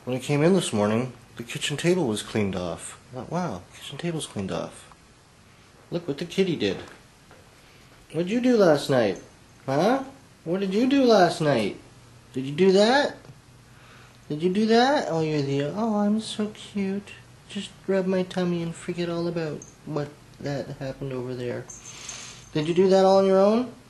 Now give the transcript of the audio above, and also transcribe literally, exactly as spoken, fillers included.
When I came in this morning, the kitchen table was cleaned off. I thought, wow, the kitchen table's cleaned off. Look what the kitty did. What'd you do last night? Huh? What did you do last night? Did you do that? Did you do that? Oh, you're the... Oh, I'm so cute. Just rub my tummy and forget all about what that happened over there. Did you do that all on your own?